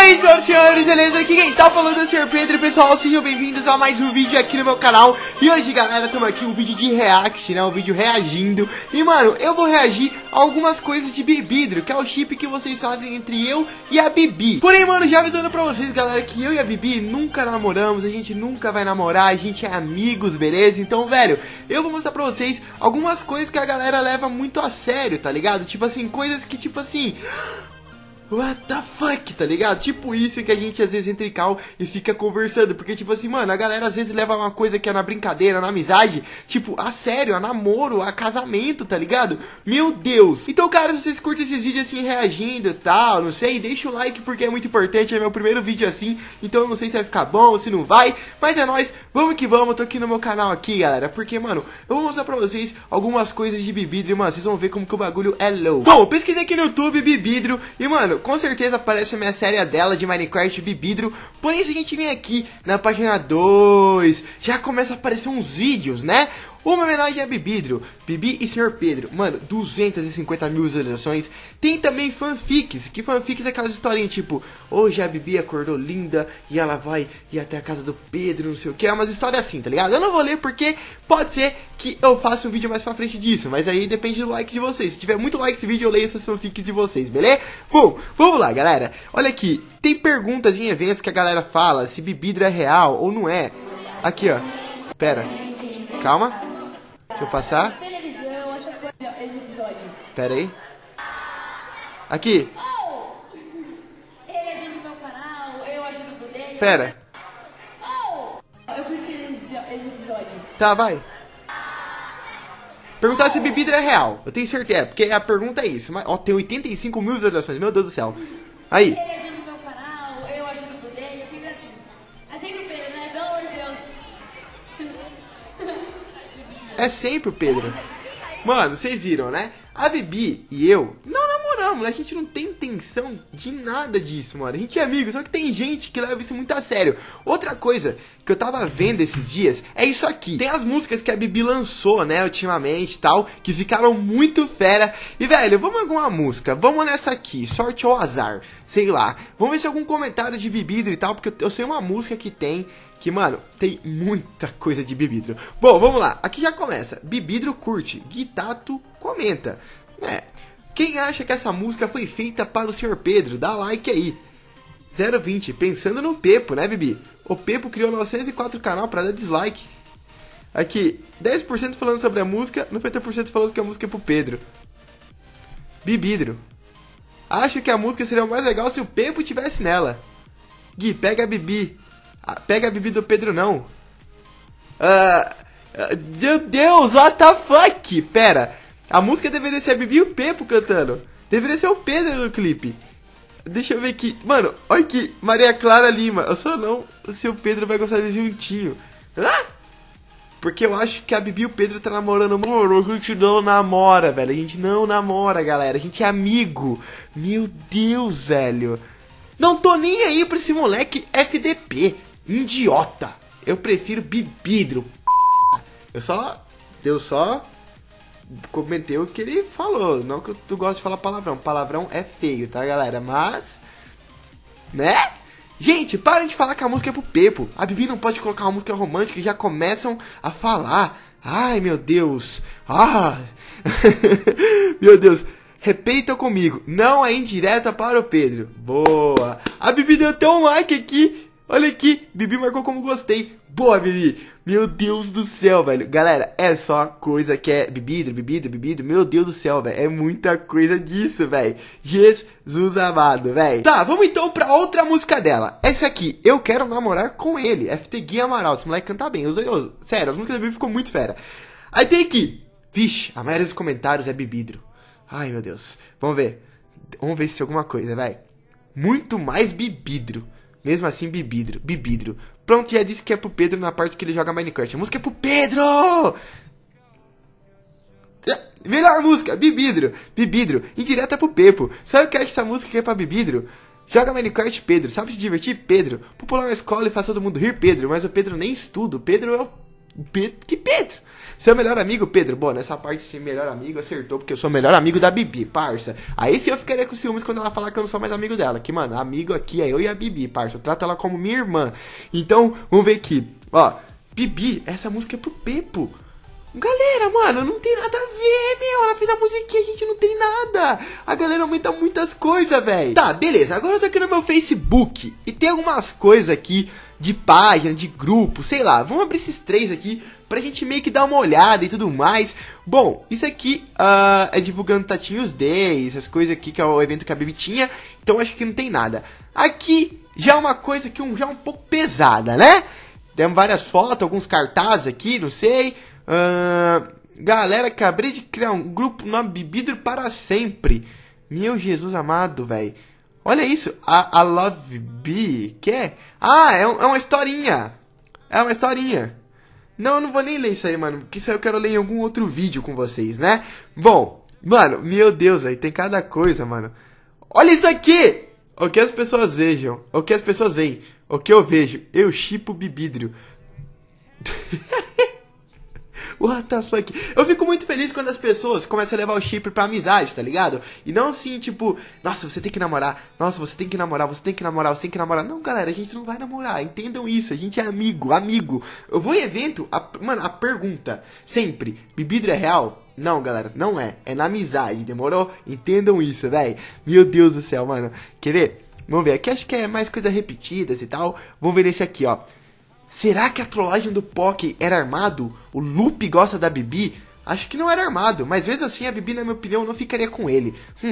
aí, senhoras e senhores, beleza? Aqui quem tá falando é o Sr. Pedro, pessoal, sejam bem-vindos a mais um vídeo aqui no meu canal. E hoje, galera, estamos aqui um vídeo de react, né, um vídeo reagindo. E, mano, eu vou reagir a algumas coisas de Bibidro, que é o chip que vocês fazem entre eu e a Bibi. Porém, mano, já avisando pra vocês, galera, que eu e a Bibi nunca namoramos, a gente nunca vai namorar, a gente é amigos, beleza? Então, velho, eu vou mostrar pra vocês algumas coisas que a galera leva muito a sério, tá ligado? Tipo assim, coisas que, tipo assim... What the fuck, tá ligado? Tipo isso que a gente às vezes entra em call e fica conversando. Porque tipo assim, mano, a galera às vezes leva uma coisa que é na brincadeira, na amizade, tipo, a sério, a namoro, a casamento, tá ligado? Meu Deus. Então, cara, se vocês curtem esses vídeos assim, reagindo e tal, não sei, deixa o like porque é muito importante. É meu primeiro vídeo assim, então eu não sei se vai ficar bom ou se não vai. Mas é nóis, vamos que vamos, eu tô aqui no meu canal aqui, galera. Porque, mano, eu vou mostrar pra vocês algumas coisas de Bibidro, mano, vocês vão ver como que o bagulho é louco. Bom, eu pesquisei aqui no YouTube Bibidro e, mano, com certeza aparece a minha série dela de Minecraft Bibidro. Porém, se a gente vem aqui na página 2, já começa a aparecer uns vídeos, né? Uma homenagem a Bibidro, Bibi e Sr. Pedro. Mano, 250 mil visualizações. Tem também fanfics, que fanfics é aquelas historinhas tipo, hoje a Bibi acordou linda e ela vai ir até a casa do Pedro, não sei o que. É umas histórias assim, tá ligado? Eu não vou ler porque pode ser que eu faça um vídeo mais pra frente disso, mas aí depende do like de vocês. Se tiver muito like esse vídeo, eu leio essas fanfics de vocês, beleza? Bom, vamos lá, galera. Olha aqui, tem perguntas em eventos que a galera fala se Bibidro é real ou não é. Aqui, ó. Pera. Calma. Deixa eu passar. Pera aí. Aqui. Ele ajuda no meu canal, eu ajudo pro dele. Pera. Eu curti esse episódio. Tá, vai. Perguntar se Bibidro é real. Eu tenho certeza, porque a pergunta é isso. Mas, ó, tem 85 mil visualizações. Meu Deus do céu. Aí. Ele ajuda no meu canal, eu ajudo pro dele. É sempre assim. É sempre o Pedro, né? Pelo amor de Deus. É sempre o Pedro. Mano, vocês viram, né? A Bibi e eu não namoramos, né? A gente não tem intenção de nada disso, mano. A gente é amigo, só que tem gente que leva isso muito a sério. Outra coisa que eu tava vendo esses dias é isso aqui. Tem as músicas que a Bibi lançou, né, ultimamente e tal, que ficaram muito fera. E, velho, vamos alguma música. Vamos nessa aqui, Sorte ou Azar. Sei lá. Vamos ver se algum comentário de Bibidro e tal, porque eu sei uma música que tem... Que, mano, tem muita coisa de Bibidro. Bom, vamos lá. Aqui já começa. Bibidro curte. Guitato comenta. Quem acha que essa música foi feita para o Sr. Pedro? Dá like aí. 020. Pensando no Pepo, né, Bibi? O Pepo criou 904 canal para dar dislike. Aqui. 10% falando sobre a música. 90% falando que a música é pro Pedro. Bibidro. Acho que a música seria mais legal se o Pepo tivesse nela. Gui, pega a Bibi. Pega a Bibi do Pedro, não. Meu Deus, what the fuck? Pera, a música deveria ser a Bibi e o Pepo cantando. Deveria ser o Pedro no clipe. Deixa eu ver aqui. Mano, olha aqui, Maria Clara Lima. Eu só não se o Pedro vai gostar de juntinho. Porque eu acho que a Bibi e o Pedro tá namorando. Mano, a gente não namora, velho. A gente não namora, galera. A gente é amigo. Meu Deus, velho. Não tô nem aí pra esse moleque FDP. Idiota. Eu prefiro Bibidro. Eu só comentei o que ele falou. Não que tu gosta de falar palavrão. Palavrão é feio, tá, galera? Mas, né? Gente, parem de falar que a música é pro Pepo. A Bibi não pode colocar uma música romântica e já começam a falar. Ai, meu Deus. Meu Deus. Repita comigo. Não é indireta para o Pedro. Boa. A Bibi deu até um like aqui. Olha aqui, Bibi marcou como gostei. Boa, Bibi. Meu Deus do céu, velho. Galera, é só coisa que é Bibidro. Meu Deus do céu, velho. É muita coisa disso, velho. Jesus amado, velho. Tá, vamos então pra outra música dela. Essa aqui, Eu Quero Namorar Com Ele. FT Gui Amaral. Esse moleque canta bem. Sério, as músicas da Bibi ficou muito fera. Aí tem aqui. Vixe, a maioria dos comentários é Bibidro. Ai, meu Deus. Vamos ver. Vamos ver se tem alguma coisa, velho. Muito mais Bibidro. Mesmo assim, Bibidro. Pronto, já disse que é pro Pedro na parte que ele joga Minecraft. A música é pro Pedro! Melhor música, Bibidro. Indireta pro Pepo. Sabe o que acha essa música que é pra Bibidro? Joga Minecraft, Pedro. Sabe se divertir, Pedro? Popular na escola e faz todo mundo rir, Pedro. Mas o Pedro nem estuda. O Pedro é o Que Pedro? Seu melhor amigo, Pedro? Bom, nessa parte sim, melhor amigo acertou, porque eu sou o melhor amigo da Bibi, parça. Aí sim eu ficaria com ciúmes quando ela falar que eu não sou mais amigo dela. Que, mano, amigo aqui é eu e a Bibi, parça. Eu trato ela como minha irmã. Então, vamos ver aqui. Ó, Bibi, essa música é pro Pepo. Galera, mano, não tem nada a ver, meu. Ela fez a musiquinha, a gente não tem nada. A galera aumenta muitas coisas, velho. Tá, beleza. Agora eu tô aqui no meu Facebook e tem algumas coisas aqui de página, de grupo, sei lá. Vamos abrir esses 3 aqui pra gente meio que dar uma olhada e tudo mais. Bom, isso aqui é divulgando Tatinhos Day, essas coisas aqui que é o evento que a Bibi tinha. Então acho que não tem nada. Aqui já é uma coisa que já é um pouco pesada, né? Temos várias fotos, alguns cartazes aqui, não sei. Galera, acabei de criar um grupo no Bibidro para sempre. Meu Jesus amado, velho. Olha isso, a Love Bee, que é? Ah, é uma historinha. É uma historinha. Não, eu não vou nem ler isso aí, mano, porque isso aí eu quero ler em algum outro vídeo com vocês, né? Bom, mano, meu Deus, aí tem cada coisa, mano. Olha isso aqui! O que as pessoas vejam, o que as pessoas veem, o que eu vejo, eu shippo Bibidro. What the fuck? Eu fico muito feliz quando as pessoas começam a levar o chip pra amizade, tá ligado? E não assim, tipo, nossa, você tem que namorar, nossa, você tem que namorar, você tem que namorar, você tem que namorar. Não, galera, a gente não vai namorar, entendam isso, a gente é amigo. Eu vou em evento, mano, a pergunta, sempre, Bibidro é real? Não, galera, não é. É na amizade, demorou? Entendam isso, velho. Meu Deus do céu, mano. Quer ver? Vamos ver, aqui acho que é mais coisas repetidas e tal. Vamos ver esse aqui, ó. Será que a trollagem do Pock era armado? O Lupe gosta da Bibi? Acho que não era armado, mas mesmo assim a Bibi, na minha opinião, não ficaria com ele.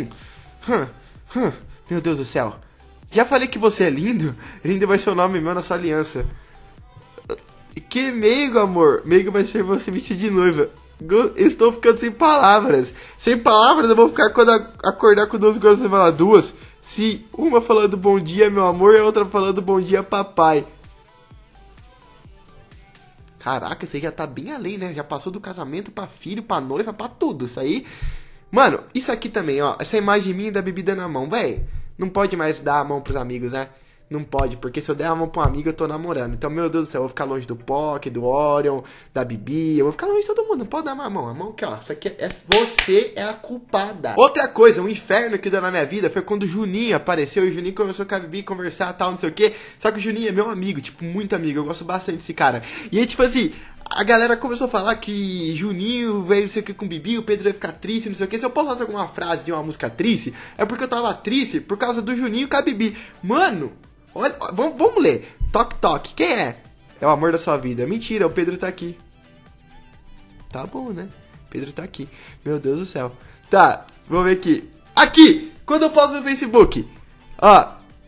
Meu Deus do céu. Já falei que você é lindo? Lindo vai ser o nome meu na sua aliança. Que meigo, amor. Meigo vai ser você vestido de noiva. Eu estou ficando sem palavras. Sem palavras eu vou ficar quando acordar com 2 gotas e falar 2. Se uma falando bom dia, meu amor, e a outra falando bom dia, papai. Caraca, isso aí já tá bem além, né? Já passou do casamento pra filho, pra noiva, pra tudo. Isso aí... Mano, isso aqui também, ó. Essa imagem minha da bebida na mão, véi. Não pode mais dar a mão pros amigos, né? Não pode, porque se eu der a mão pra um amigo, eu tô namorando. Então, meu Deus do céu, eu vou ficar longe do Pock, do Orion, da Bibi. Eu vou ficar longe de todo mundo. Não pode dar uma mão. A mão aqui, ó. Isso aqui você é a culpada. Outra coisa, um inferno que deu na minha vida foi quando o Juninho apareceu. E o Juninho começou com a Bibi conversar, tal, não sei o quê. Só que o Juninho é meu amigo, tipo, muito amigo. Eu gosto bastante desse cara. E aí, tipo assim... A galera começou a falar que Juninho veio não sei o que com Bibi, o Pedro vai ficar triste, não sei o que. Se eu posso fazer alguma frase de uma música triste, é porque eu tava triste por causa do Juninho com a Bibi. Mano, olha, vamos ler. Toque, toque. Quem é? É o amor da sua vida. Mentira, o Pedro tá aqui. Tá bom, né? Pedro tá aqui. Meu Deus do céu. Tá, vamos ver aqui. Aqui! Quando eu posto no Facebook. Ó,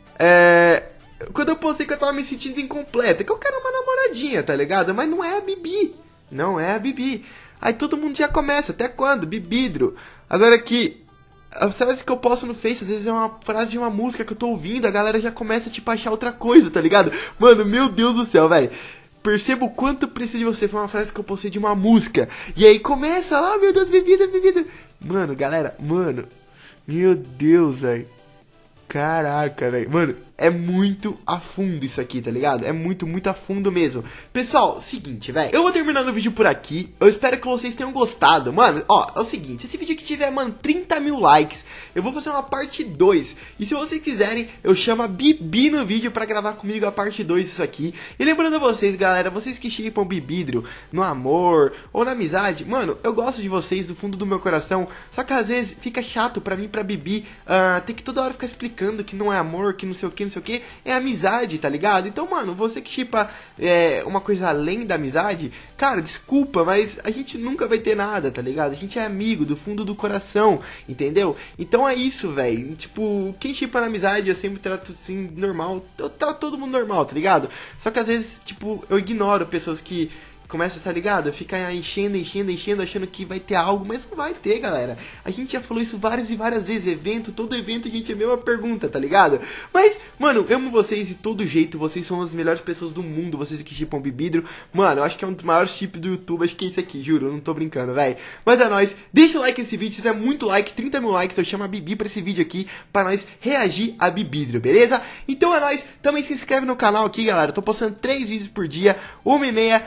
quando eu postei que eu tava me sentindo incompleta, que eu quero uma namoradinha, tá ligado? Mas não é a Bibi. Não é a Bibi. Aí todo mundo já começa. Até quando? Bibidro. Agora aqui, a frase que eu posto no Face, às vezes é uma frase de uma música que eu tô ouvindo, a galera já começa, tipo, a achar outra coisa, tá ligado? Mano, meu Deus do céu, velho. Perceba o quanto preciso de você. Foi uma frase que eu postei de uma música. E aí começa lá, meu Deus, bebida, bebida. Mano, galera, mano. Meu Deus, velho. Caraca, velho. Mano, é muito a fundo isso aqui, tá ligado? É muito, muito a fundo mesmo. Pessoal, seguinte, velho. Eu vou terminando o vídeo por aqui. Eu espero que vocês tenham gostado. Mano, ó, é o seguinte. Se esse vídeo aqui tiver, mano, 30 mil likes, eu vou fazer uma parte 2. E se vocês quiserem, eu chamo a Bibi no vídeo pra gravar comigo a parte 2 disso aqui. E lembrando a vocês, galera, vocês que chipam Bibidro no amor ou na amizade, mano, eu gosto de vocês do fundo do meu coração. Só que às vezes fica chato pra mim, pra Bibi, ter que toda hora ficar explicando que não é amor, que não sei o que, não sei o que, é amizade, tá ligado? Então, mano, você que chipa uma coisa além da amizade, cara, desculpa, mas a gente nunca vai ter nada, tá ligado? A gente é amigo do fundo do coração, entendeu? Então é isso, velho. Tipo, quem chipa na amizade, eu sempre trato assim, normal. Eu trato todo mundo normal, tá ligado? Só que às vezes, tipo, eu ignoro pessoas que começa, tá ligado? Fica enchendo, achando que vai ter algo, mas não vai ter, galera. A gente já falou isso várias e várias vezes. Todo evento a gente é a mesma pergunta, tá ligado? Mas, mano, eu amo vocês de todo jeito. Vocês são as melhores pessoas do mundo. Vocês que chipam Bibidro. Mano, eu acho que é um dos maiores chips do YouTube. Acho que é esse aqui, juro. Eu não tô brincando, velho. Mas é nóis. Deixa o like nesse vídeo. Se tiver muito like, 30 mil likes, eu chamo a Bibi pra esse vídeo aqui, pra nós reagir a Bibidro, beleza? Então é nóis. Também se inscreve no canal aqui, galera. Eu tô postando 3 vídeos por dia, 1h30, 7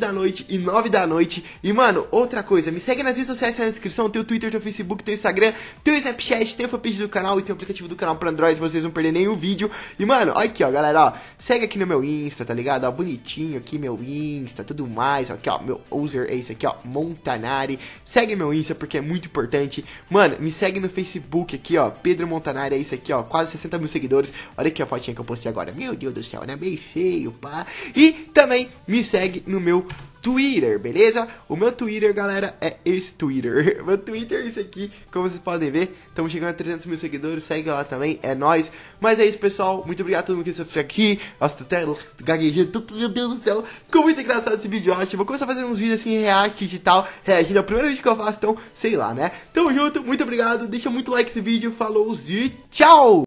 da noite e 9 da noite. E, mano, outra coisa, me segue nas redes sociais, na descrição, tem o Twitter, tem o Facebook, tem o Instagram, tem o Snapchat, tem o fanpage do canal e tem o aplicativo do canal pra Android, pra vocês não perderem nenhum vídeo. E, mano, olha aqui, ó, galera, ó, segue aqui no meu Insta, tá ligado? Ó, bonitinho aqui meu Insta, tudo mais, aqui, ó, meu user é esse aqui, ó, Montanari. Segue meu Insta porque é muito importante. Mano, me segue no Facebook aqui, ó, Pedro Montanari, é isso aqui, ó, quase 60 mil seguidores. Olha aqui a fotinha que eu postei agora, meu Deus do céu, né, bem feio, pá. E também me segue no meu Twitter, beleza? O meu Twitter, galera, é esse Twitter. Meu Twitter é esse aqui, como vocês podem ver. Estamos chegando a 300 mil seguidores, segue lá também, é nóis. Mas é isso, pessoal, muito obrigado a todo mundo que assistiu aqui. Nossa, tô até gaguejando, meu Deus do céu. Ficou muito engraçado esse vídeo, eu acho. Vou começar a fazer uns vídeos assim, react e tal, reagindo. É o primeiro vídeo que eu faço, então, sei lá, né? Tamo junto, muito obrigado, deixa muito like esse vídeo, falou e tchau!